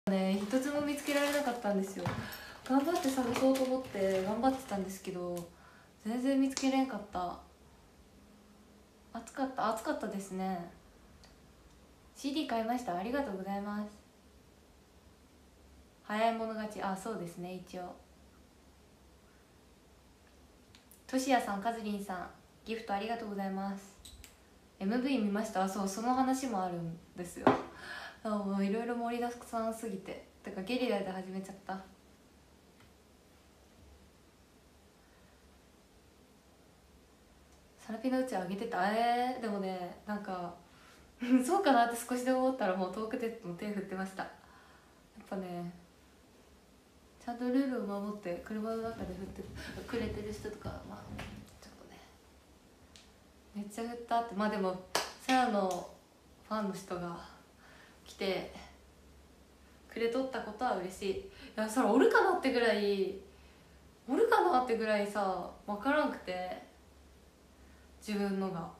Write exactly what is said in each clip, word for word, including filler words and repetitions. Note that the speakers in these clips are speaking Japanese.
ね、一つも見つけられなかったんですよ。頑張って探そうと思って頑張ってたんですけど、全然見つけれんかった。暑かった暑かったですね。 シーディー 買いました。ありがとうございます。早い者勝ち。あ、そうですね。一応としやさん、かずりんさん、ギフトありがとうございます。 エムブイ 見ました。そう、その話もあるんですよ。もういろいろ盛りだくさんすぎて、てかゲリラで始めちゃった。サラピのうち上げてた。えー、でもね、なんかそうかなって少しでも思ったらもう遠くでも手振ってました。やっぱね、ちゃんとルールを守って車の中で振ってくれてる人とか、まあちょっとね、めっちゃ振ったって。まあでもサラのファンの人が来てくれとったことは嬉しい。いや、それおるかなってぐらいおるかなってぐらいさ、分からんくて、自分のが。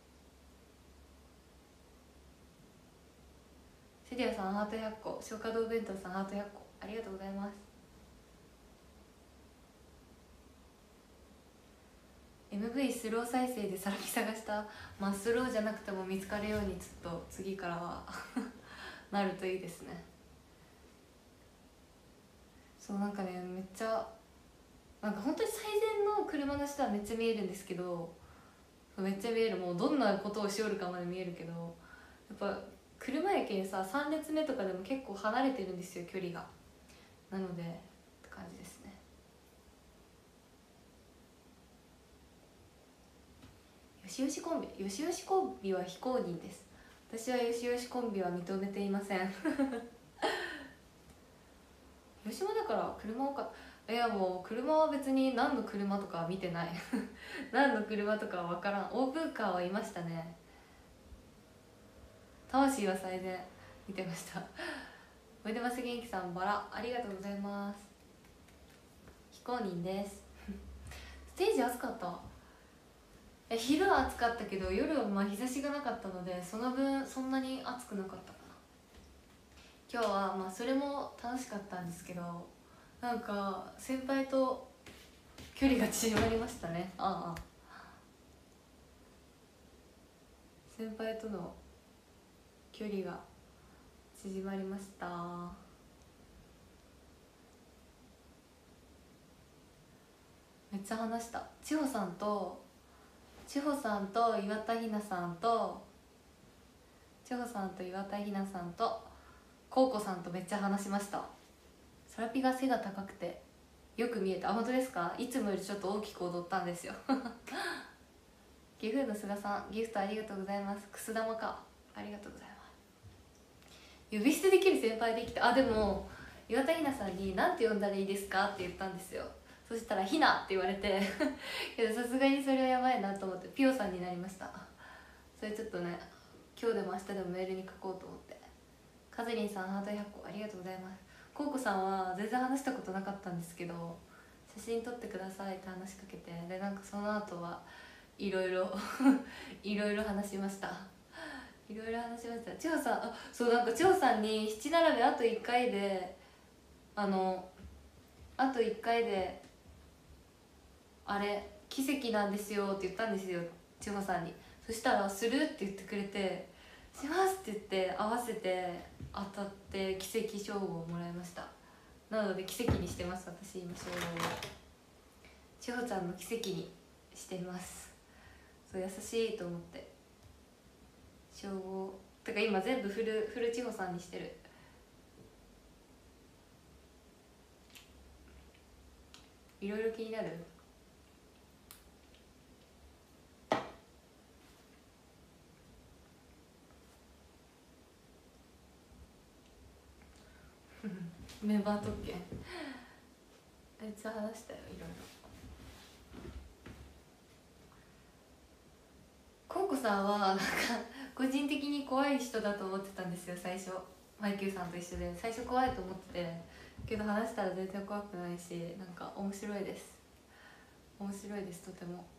セリアさんハートひゃっこ、消化道弁当さんハートひゃっこ、ありがとうございます。 エムブイ スロー再生でさらに探した。まあスローじゃなくても見つかるようにちょっと次からはなるといいですね。そう、なんかね、めっちゃなんか本当に最善の車の下はめっちゃ見えるんですけど、めっちゃ見える、もうどんなことをしおるかまで見えるけど、やっぱ車やけんさ、さん列目とかでも結構離れてるんですよ、距離が。なのでって感じですね。よしよしコンビ、よしよしコンビは非公認です。私はよしよしコンビは認めていません広島だから車多かった。いや、もう車は別に何の車とかは見てない何の車とかは分からん。オープンカーはいましたね。魂は最善見てましたおいでます元気さん、バラありがとうございます。非公認ですステージ暑かった。え、昼は暑かったけど夜はまあ日差しがなかったので、その分そんなに暑くなかったかな。今日はまあそれも楽しかったんですけど、なんか先輩と距離が縮まりましたね。ああ、先輩との距離が縮まりました。めっちゃ話した。千穂さんと千穂さんと岩田ひなさんと千穂さんと岩田ひなさんとコウコさんとめっちゃ話しました。サラピが背が高くてよく見えた。あ、本当ですか。いつもよりちょっと大きく踊ったんですよ岐阜の菅さん、ギフトありがとうございます。くす玉か、ありがとうございます。呼び捨てできる先輩できて。あ、でも岩田ひなさんに何て呼んだらいいですかって言ったんですよ。そしたらひなって言われてけどさすがにそれはやばいなと思ってピオさんになりました。それちょっとね、今日でも明日でもメールに書こうと思って。カズリンさんハートひゃっこ、ありがとうございます。コウコさんは全然話したことなかったんですけど、写真撮ってくださいって話しかけて、でなんかその後はいろいろいろいろ話しました。いろいろ話しました。千穂さん、あ、そう、なんか千穂さんに七並べあといっかいで、あのあといっかいであれ奇跡なんですよって言ったんですよ、千穂さんに。そしたら「する?」って言ってくれて「します」って言って合わせて当たって奇跡称号をもらいました。なので奇跡にしてます、私今称号を。千穂ちゃんの奇跡にしています。そう、優しいと思って称号てか今全部フルフル千穂さんにしてる。いろいろ気になるメンバー特権めっちゃ話したよ、いろいろ。コウコさんはなんか個人的に怖い人だと思ってたんですよ、最初。マイキューさんと一緒で最初怖いと思ってて、けど話したら全然怖くないし、なんか面白いです。面白いです、とても。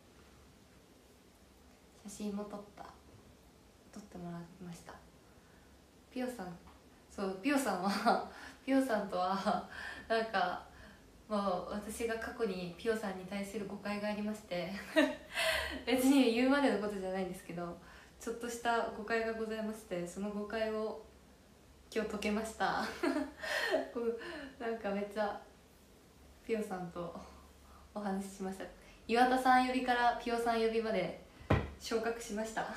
写真も撮った撮ってもらいました。ピオさん、そう、ピオさんはピオさんとはなんかもう私が過去にピオさんに対する誤解がありまして別に言うまでのことじゃないんですけど、ちょっとした誤解がございまして、その誤解を今日解けましたなんかめっちゃピオさんとお話ししました。岩田さん呼びからピオさん呼びまで昇格しました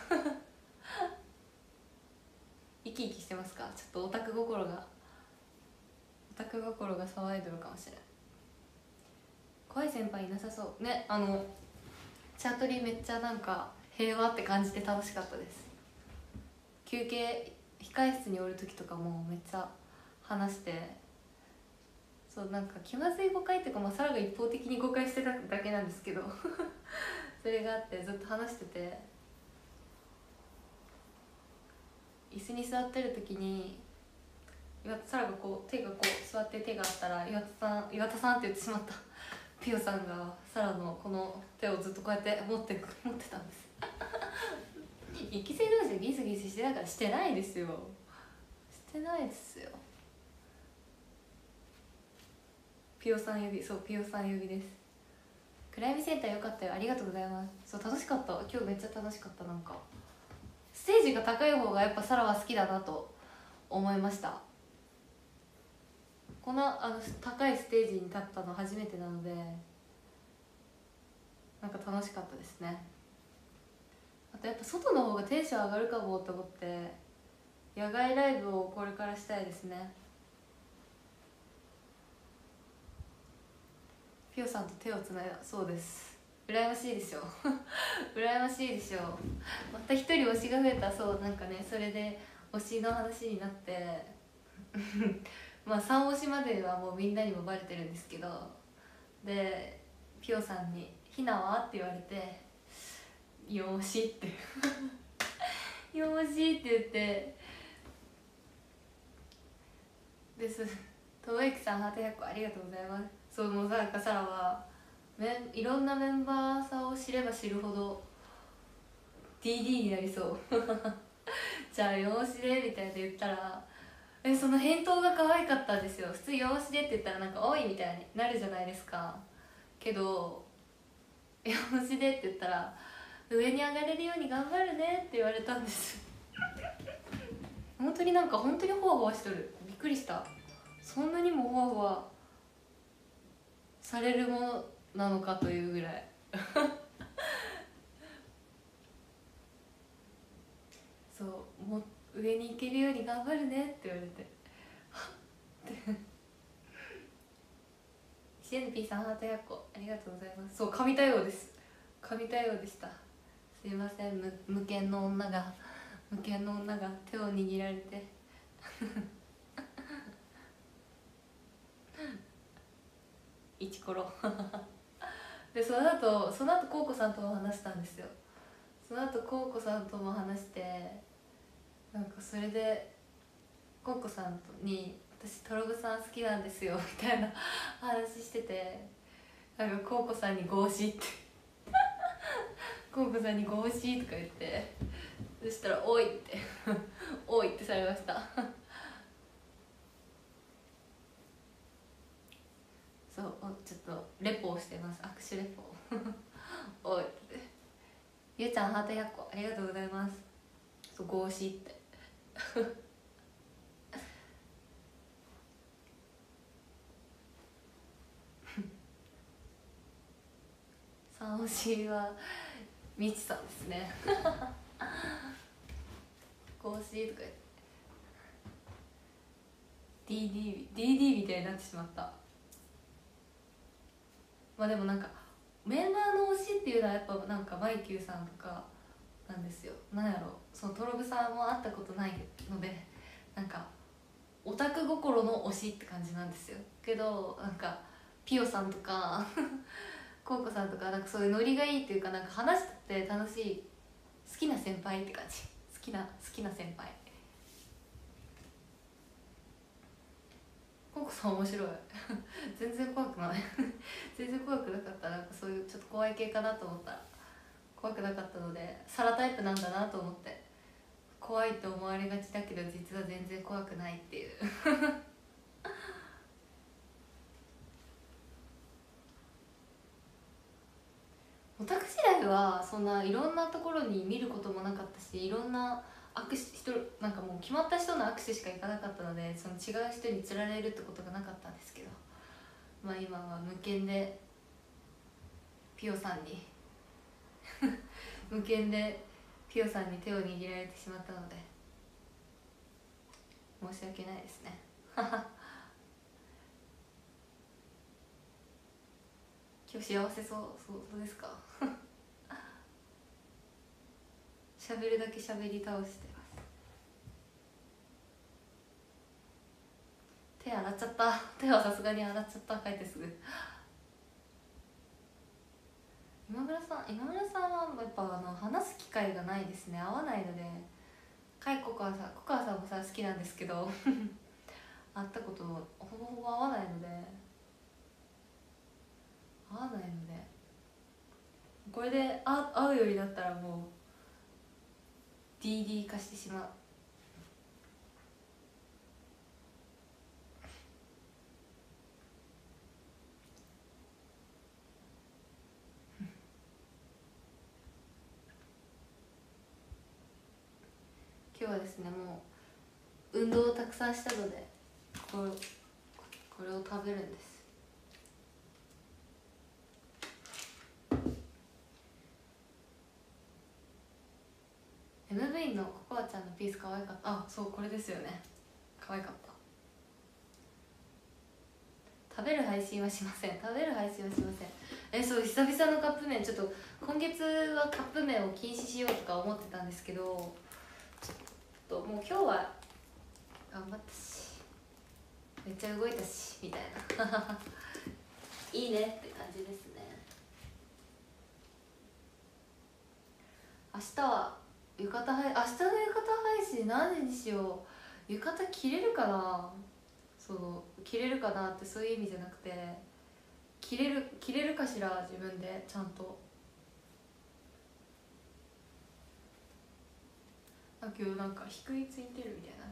生き生きしてますか？ちょっとオタク心がオタク心が騒いでるかもしれない。怖い先輩いなさそうね。あのチャートリーめっちゃなんか平和って感じて楽しかったです。休憩控室におる時とかもめっちゃ話して、そうなんか気まずい誤解っていうか、まあ、サラが一方的に誤解してただけなんですけどそれがあってずっと話してて、椅子に座ってる時に岩田サラがこう手がこう座って手があったら岩田さん岩田さんって言ってしまったピオさんがサラのこの手をずっとこうやって持って持ってたんです一期生同士でギスギスしてたからしてないですよ。してないですよ。ピオさん呼び、そうピオさん呼びです。暗闇センターよかったよ、ありがとうございます。そう楽しかった、今日めっちゃ楽しかった。なんかステージが高い方がやっぱサラは好きだなと思いました。このあの高いステージに立ったの初めてなのでなんか楽しかったですね。あとやっぱ外の方がテンション上がるかもと思って野外ライブをこれからしたいですね。ピオさんと手をつないだそうです。羨ましいでしょ羨ましいでしょ。また一人推しが増えた。そうなんかね、それで推しの話になってまあさん推しまではもうみんなにもバレてるんですけど、でピオさんに「ひなは?」って言われて「よん推し」ってよん推しって言ってですともゆきさんハートひゃっこありがとうございます。そうもうなんかサラはめいろんなメンバーさんを知れば知るほど ディーディー になりそうじゃあよん推しでみたいな言ったらえその返答が可愛かったんですよ。普通よん推しでって言ったらなんか「おい」みたいになるじゃないですか。けどよん推しでって言ったら「上に上がれるように頑張るね」って言われたんです本当になんか本当にホワホワしとる。びっくりした。そんなにもホワホワされるものなのかというぐらいそうもう上に行けるように頑張るねって言われてはっってシエヌピーさんハートひゃっこありがとうございます。そう神対応です。神対応でした。すいません、無権の女が無権の女が手を握られてイチコロでその後その後コウコさんとも話したんですよ。その後コウコさんとも話して、なんかそれでコウコさんに「私トロブさん好きなんですよ」みたいな話してて、なんかコウコさんに「合し」ってコウコさんに「合し」とか言って、そしたら「おい」って「おい」ってされましたそうちょっとレポをしてます。握手レポおいってゆうちゃんハートひゃっこありがとうございます。そう合しって三推しはみちさんですね合しとか言って ディーディー ディーディー みたいになってしまった。まあでもなんかメンバーの推しっていうのはやっぱなんかマイキューさんとかなんですよ。なんやろ、そのトロブさんも会ったことないのでなんかオタク心の推しって感じなんですよ。けどなんかピオさんとかコウコさんとかなんかそういうノリがいいっていうか、なんか話してて楽しい好きな先輩って感じ。好きな好きな先輩。コウコさん面白い全然怖くない全然怖くなかった。なんかそういうちょっと怖い系かなと思ったら怖くなかったので、サラタイプなんだなと思って、怖いと思われがちだけど実は全然怖くないっていうではそんないろんなところに見ることもなかったし、いろんな握手人なんかもう決まった人の握手しか行かなかったので、その違う人に釣られるってことがなかったんですけど、まあ今は無権でピオさんに無権でピオさんに手を握られてしまったので申し訳ないですね今日幸せそうそうですか喋るだけ喋り倒してます。手洗っちゃった。手はさすがに洗っちゃった。帰ってすぐ。今村さん今村さんはやっぱあの話す機会がないですね。会わないので。かいこかさんコカさんもさ好きなんですけど会ったことほぼほぼ会わないので会わないのでこれで会会うよりだったらもう ディーディー 化してしまう。今日はですねもう運動をたくさんしたのでこれこれを食べるんです。エムブイ のココアちゃんのピース可愛かった。あ、そうこれですよね。可愛かった。食べる配信はしません。食べる配信はしません。え、そう久々のカップ麺、ちょっと今月はカップ麺を禁止しようとか思ってたんですけど、ちょっともう今日は頑張ったしめっちゃ動いたしみたいないいねって感じですね。明日は浴衣配明日の浴衣配信何時にしよう。浴衣着れるかな。そう着れるかなってそういう意味じゃなくて着れる着れるかしら自分でちゃんと。あ、今日なんか低いついてるみたいな。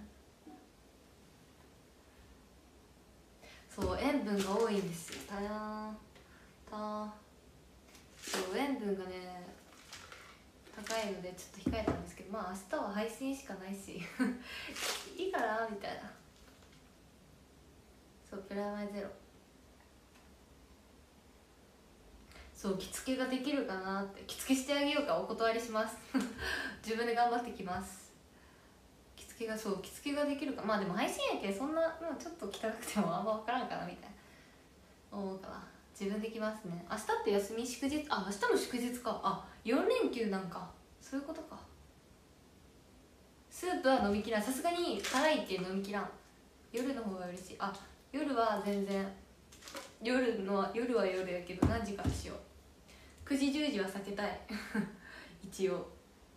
そう塩分が多いんですよ。たやんたそう塩分がね高いのでちょっと控えたんですけど、まあ明日は配信しかないしいいかなみたいな。そうプラマイゼロそう着付けができるかなって。着付けしてあげようか。お断りします自分で頑張ってきます。着付けがそう着付けができるか。まあでも配信やけそんな、まあ、ちょっと汚くてもあんま分からんかなみたいな思うから自分できますね。明日って休み祝日。あ、明日も祝日か。あ、よん連休なんか。そういうことか。スープは飲みきらん。さすがに辛いって飲みきらん。夜の方が嬉しい。あ、夜は全然夜の夜は夜やけど何時からしよう。くじじゅうじは避けたい一応。ど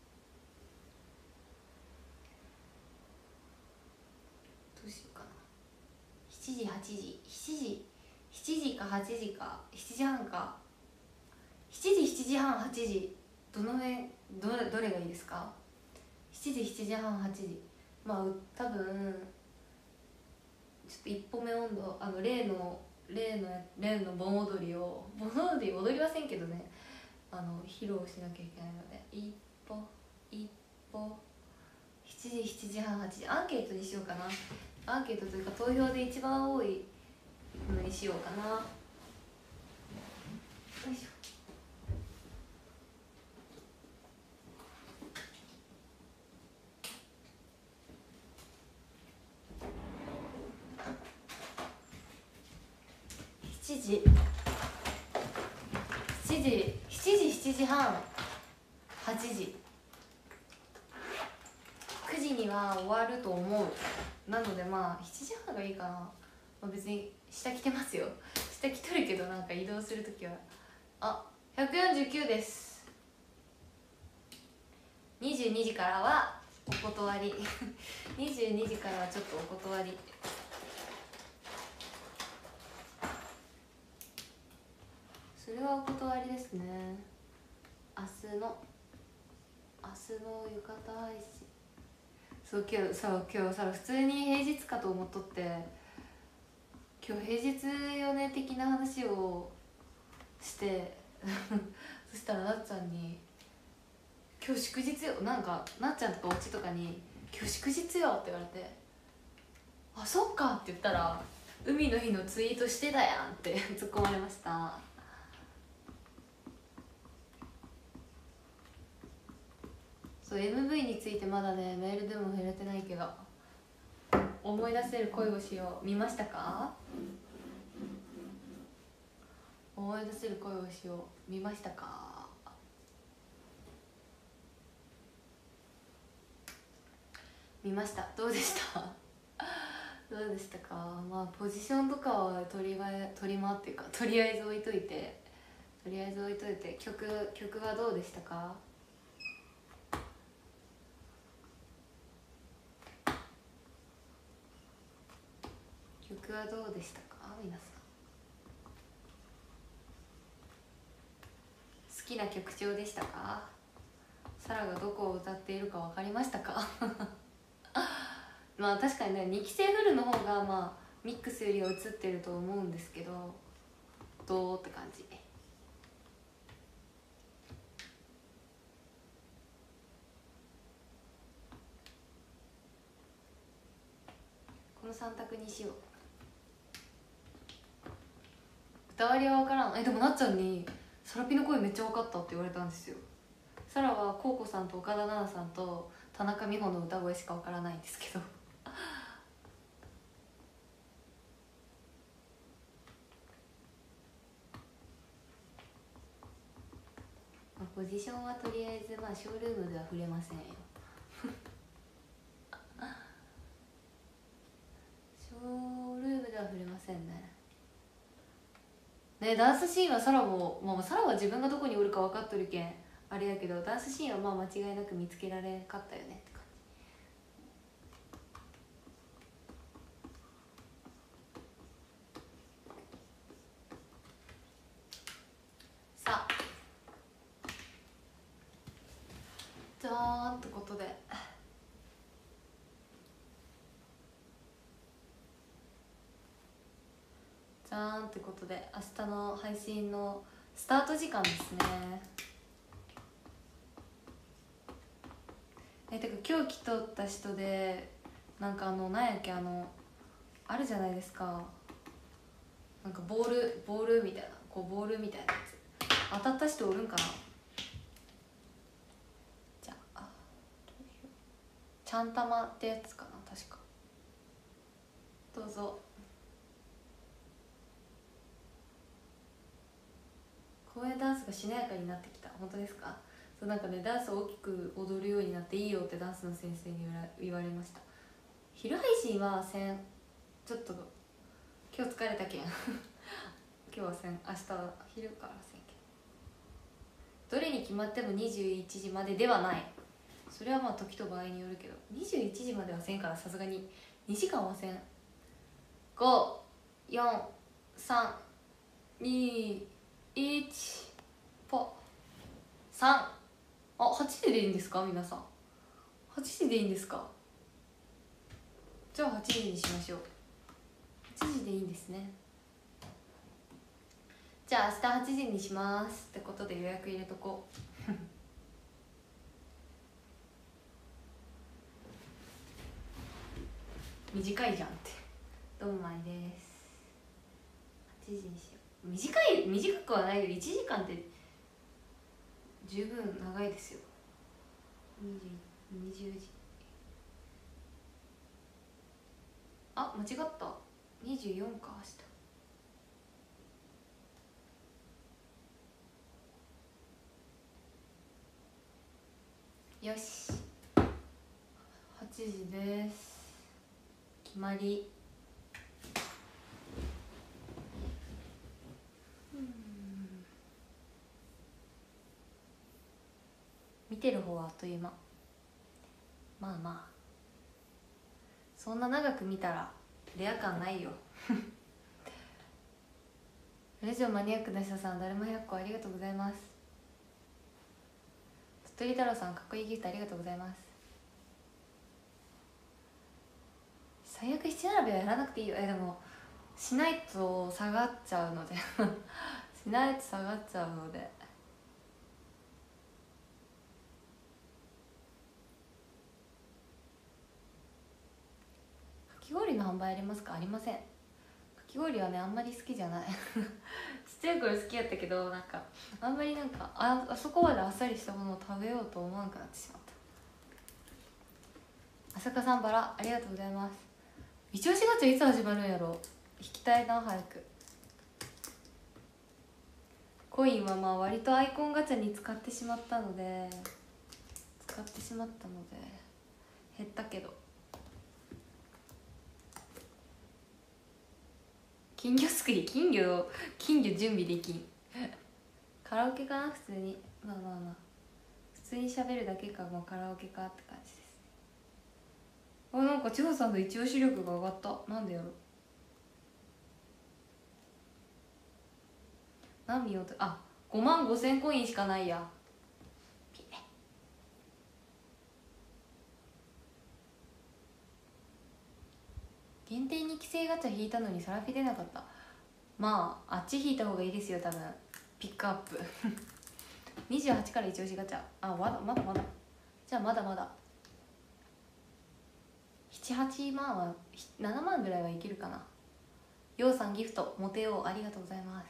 うしようかな。しちじはちじしちじしちじかはちじかしちじはんかしちじしちじはんはちじどの辺どれどれがいいですか。しちじしちじはんはちじまあ多分ちょっと一歩目温度あの例の例の例の盆踊りを盆踊り踊りませんけどねあの披露しなきゃいけないので一歩一歩しちじしちじはんはちじアンケートにしようかな。アンケートというか投票で一番多いのにしようかな。よいしょ。しちじしちじしちじしちじはんはちじくじには終わると思う。なのでまあしちじはんがいいかな。まあ、別に下着てますよ。下着とるけどなんか移動するときはあひゃくよんじゅうきゅうです。にじゅうにじからはお断りにじゅうにじからはちょっとお断り。それはお断りですね。明日の明日の浴衣配信そう今日さ今日さ普通に平日かと思っとって今日平日よね的な話をしてそしたらなっちゃんに「今日祝日よ」なんかなっちゃんとかおうちとかに「今日祝日よ」って言われて「あそっか」って言ったら「海の日のツイートしてたやん」って突っ込まれました。そう エムブイ についてまだねメールでも触れてないけど、思い出せる恋をしよう見ましたか？思い出せる恋をしよう見ましたか？見ました。どうでしたどうでしたか？まあポジションとかは取りま取り回っていうかとりあえず置いといてとりあえず置いといて曲曲はどうでしたか？曲はどうでしたか皆さん。好きな曲調でしたか？サラがどこを歌っているか分かりましたか？まあ確かにねにきせいフルの方がまあミックスよりは映ってると思うんですけど、どうって感じ。このさん択にしよう。歌割りは分からん。えでもなっちゃんに「サラピの声めっちゃ分かった」って言われたんですよ。サラはコウコさんと岡田奈々さんと田中美穂の歌声しか分からないんですけどポジションはとりあえずまあショールームでは触れませんよショールームでは触れませんね。ねダンスシーンはサラも、まあ、サラは自分がどこにおるか分かっとるけんあれやけど、ダンスシーンはまあ間違いなく見つけられんかったよねって感じ。さあじゃーんってことでじゃーんってことで明日の配信のスタート時間ですね。えてか今日来とった人でなんかあのなんやっけあのあるじゃないですか、なんかボールボールみたいなこうボールみたいなやつ当たった人おるんかな。じゃあちゃんたまってやつかな確か。どうぞ。公園ダンスがしなやかになってきた。本当ですか？そうなんかねダンスを大きく踊るようになっていいよってダンスの先生に言われました。昼配信はせんちょっと今日疲れたけん今日はせん明日は昼からせんけど、どれに決まってもにじゅういちじまでではない。それはまあ時と場合によるけどにじゅういちじまではせんからさすがににじかんはせん。ご、よん、さん、に、いちポさん。あ、はちじでいいんですか皆さん。はちじでいいんですか？じゃあはちじにしましょう。はちじでいいんですね。じゃあ明日はちじにしますってことで予約入れとこう短いじゃんって。どうもまいです。はちじにしよう。短い短くはないよ。いちじかんって十分長いですよ。にじゅうじあ、間違った。にじゅうよんか明日。よしはちじです。決まり。見てる方はあっという間。まあまあそんな長く見たらレア感ないよラジオマニアックな人さん、だるまひゃっこありがとうございます。鳥取太郎さん、かっこいいギフトありがとうございます。最悪七並べはやらなくていいよ。えでもしないと下がっちゃうのでしないと下がっちゃうのでき氷の販売ありますか？ありません。かき氷はねあんまり好きじゃないちっちゃい頃好きやったけど、なんかあんまりなんかああそこまであっさりしたものを食べようと思わなくなってしまった。浅香さんバラありがとうございます。一押しガチャいつ始まるんやろ。引きたいな早く。コインはまあ割とアイコンガチャに使ってしまったので使ってしまったので減ったけど、金魚すくい、金魚金魚準備できんカラオケかな普通に。まあまあまあ普通に喋るだけか、まあ、カラオケかって感じですね。あ、なんか千穂さんの一押し力が上がった。なんでやろ。何見ようと、あ、ごまんごせんコインしかないや。限定に規制ガチャ引いたのにサラピ出なかった。まああっち引いた方がいいですよ多分。ピックアップにじゅうはちから一押しガチャ。あ、まだまだまだ。じゃあまだまだななはちまんはななまんぐらいはいけるかな。ようさんギフトモテようありがとうございます。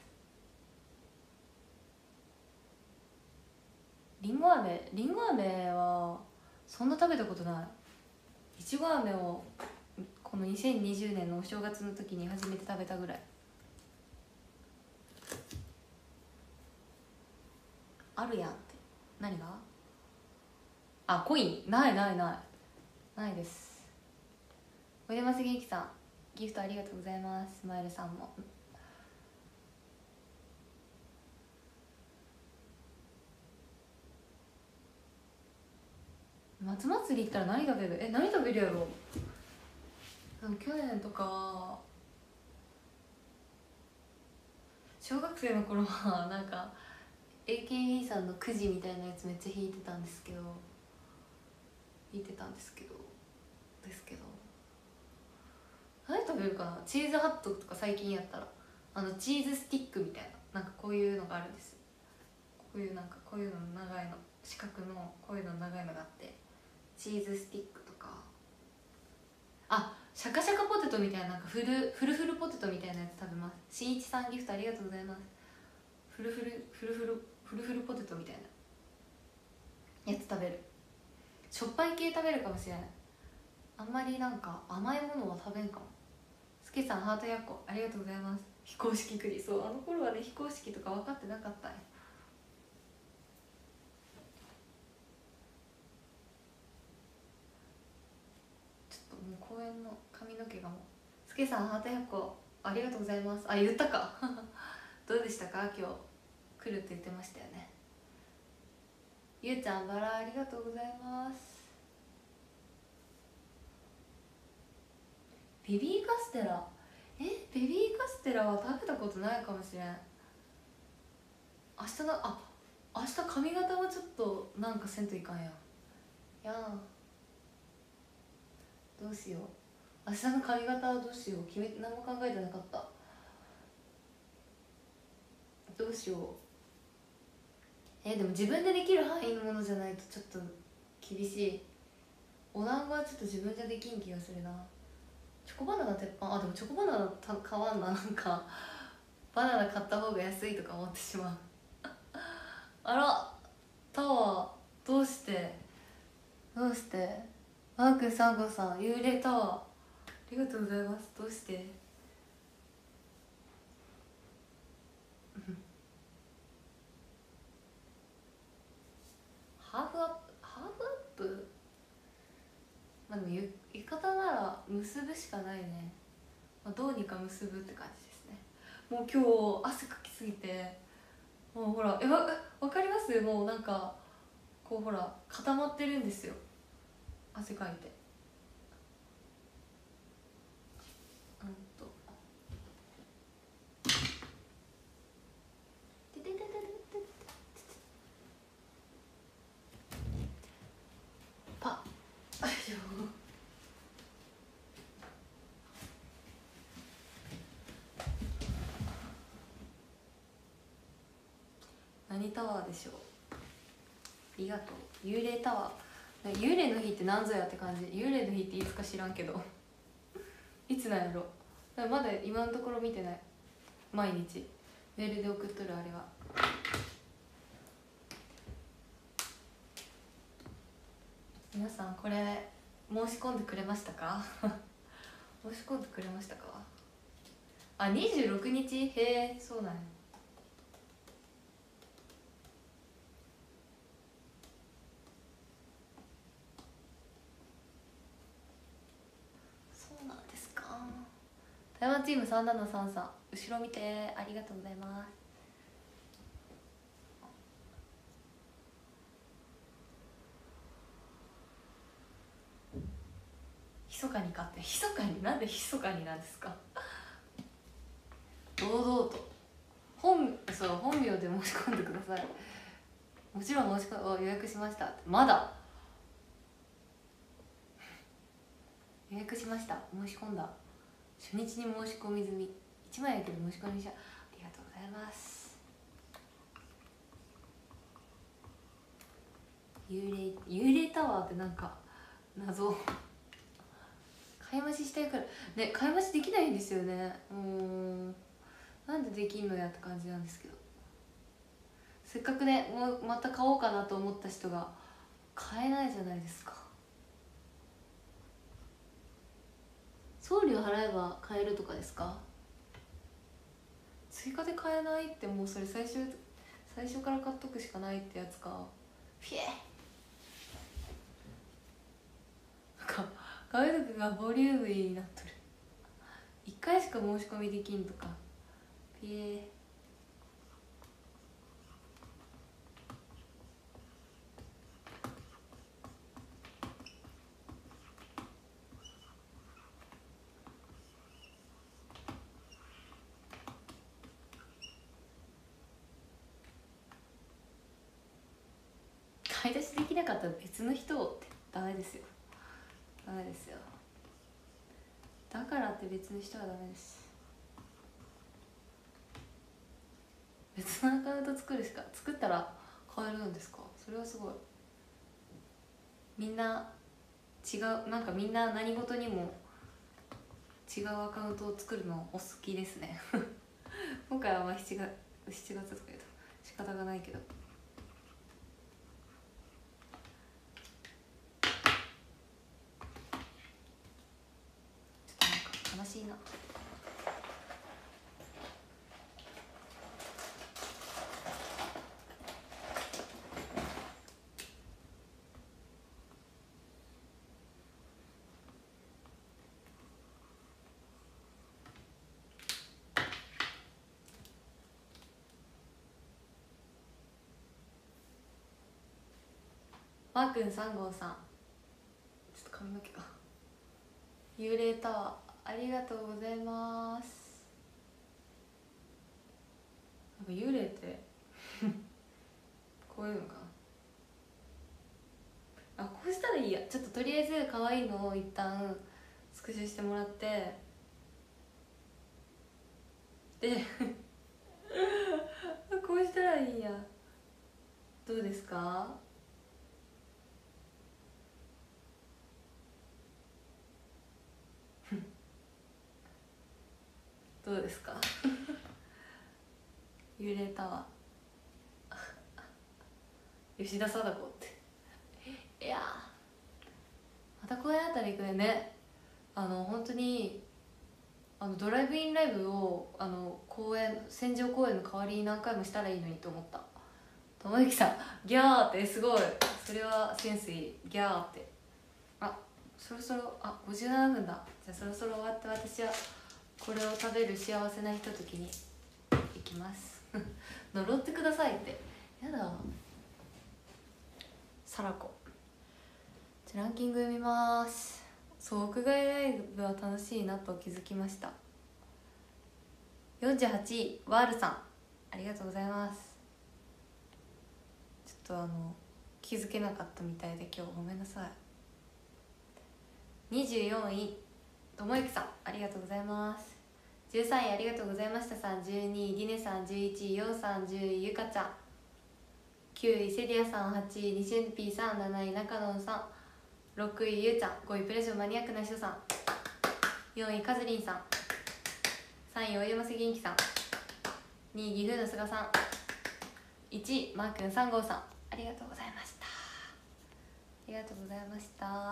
りんご飴、りんご飴はそんな食べたことない。いちご飴をこのにせんにじゅうねんのお正月の時に初めて食べたぐらい。あるやんって。何が？あ、コインないないないないです。おいでます元気さんギフトありがとうございます。スマイルさんも夏祭り行ったら何食べる？え、何食べるやろ。でも去年とか小学生の頃はなんか エーケービー さんのくじみたいなやつめっちゃ弾いてたんですけど弾いてたんですけどですけど何食べるかな。チーズハットグとか最近やったらあのチーズスティックみたいな、なんかこういうのがあるんですよ。こういうなんかこういうの長いの四角のこういうの長いのがあってチーズスティックとか、あ、シャカシャカポテトみたいな、なんかフルフルフルポテトみたいなやつ食べます。しんいちさんギフトありがとうございます。フルフルフルフルフルフルポテトみたいなやつ食べる。しょっぱい系食べるかもしれない。あんまりなんか甘いものは食べんかも。すけさんハートひゃっこありがとうございます。非公式クリ、そうあの頃はね非公式とか分かってなかったね。ちょっともう公園の髪の毛がもう。すけさんハートひゃっこありがとうございます。あ、言ったかどうでしたか今日来るって言ってましたよね。ゆうちゃんバラありがとうございます。ベビーカステラ、え、ベビーカステラは食べたことないかもしれん。明日の、あ、明日髪型はちょっとなんかせんといかんやん。やんどうしよう。明日の髪型はどうしよう。決め何も考えてなかった。どうしよう。えでも自分でできる範囲のものじゃないとちょっと厳しい。お団子はちょっと自分じゃできん気がするな。チョコバナナ鉄板、あでもチョコバナナた買わんな。なんかバナナ買った方が安いとか思ってしまうあらタワーどうしてどうしてマークサンゴさん幽霊タワーありがとうございます。どうしてハーフアップハーフアップ、まあでもゆ浴衣なら結ぶしかないね。まあ、どうにか結ぶって感じですね。もう今日汗かきすぎてもうほらえわわかります。もうなんかこうほら固まってるんですよ汗かいて。うんとててててててパッあいしょ何タワーでしょう。ありがとう。幽霊タワー。幽霊の日って何ぞやって感じ。幽霊の日っていつか知らんけどいつなんやろ。まだ今のところ見てない。毎日メールで送っとるあれは。皆さんこれ申し込んでくれましたか申し込んでくれましたか。あ、にじゅうろくにち、へえ、そうなんや。そうなんですか。台湾チームさんななさんさん、後ろ見てありがとうございます。密かに勝って、密かに、なんで密かになんですか堂々と本、そう本名で申し込んでください。もちろん申し込ん予約しました。まだ予約しました。申し込んだ。初日に申し込み済み。いちまいやけど申し込みした。ありがとうございます。幽霊幽霊タワーってなんか謎。買い増ししたいからね、買い増しできないんですよね。うーん、なんでできんのやって感じなんですけど、せっかくね、もうまた買おうかなと思った人が買えないじゃないですか。送料払えば買えるとかですか。追加で買えないって、もうそれ最初最初から買っとくしかないってやつか。フィエなんか買う時がボリューミーになっとる。いっかいしか申し込みできんとか。フィエ買い出しできなかったら別の人をってダメですよ。ダメですよ。だからって別の人はダメです。別のアカウント作るしか、作ったら買えるんですか。それはすごい。みんな違う、なんかみんな何事にも違うアカウントを作るのお好きですね今回はまあしちがつしちがつとか言うと仕方がないけど、悲しいな。マー君さん号さん、ちょっと髪の毛が。幽霊タワーありがとうございます。なんか幽霊ってこういうのかな。あ、こうしたらいいや。ちょっととりあえず可愛いのを一旦スクショしてもらってでこうしたらいいや。どうですか。どうですか幽霊タワー吉田貞子っていやまた公園あたり行くね。あの本当にあのドライブインライブをあの公園戦場公演の代わりに何回もしたらいいのにと思った。友之さんギャーってすごい、それはセンスいい。ギャーって。あ、そろそろあごじゅうななふんだ。じゃあそろそろ終わって、私はこれを食べる幸せなひとときに行きます呪ってくださいってやだ。サラコ。じゃあランキング読みます。そう、屋外ライブは楽しいなと気づきました。よんじゅうはちいワールさん、ありがとうございます。ちょっとあの気づけなかったみたいで今日ごめんなさい。にじゅうよんいともゆきさん、ありがとうございます。じゅうさんいありがとうございましたさん、じゅうにいりねさん、じゅういちいようさん、じゅういゆかちゃん、きゅういセリアさん、はちいにしゅんぴーさん、なない中野さん、ろくいゆうちゃん、ごいプレジョンマニアックな人さん、 よんいカズリンさん、さんいお山瀬元気さん、にい岐阜の菅さん、いちいマー君さん号さん、ありがとうございました。ありがとうございました。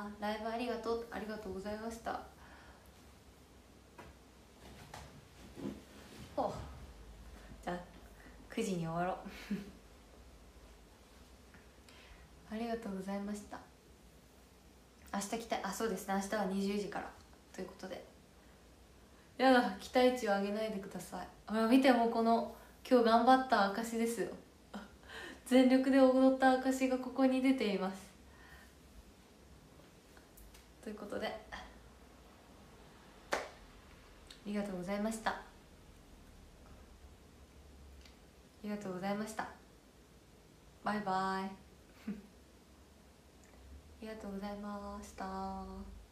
ライブありがとう、ありがとうございました。ほう、じゃあくじに終わろうありがとうございました。明日来たい、あ、そうですね、明日はにじゅうじからということで、やだ、期待値を上げないでください。あ、見て、もうこの今日頑張った証ですよ全力で踊った証がここに出ています。ということで、ありがとうございました。ありがとうございました。バイバイありがとうございました。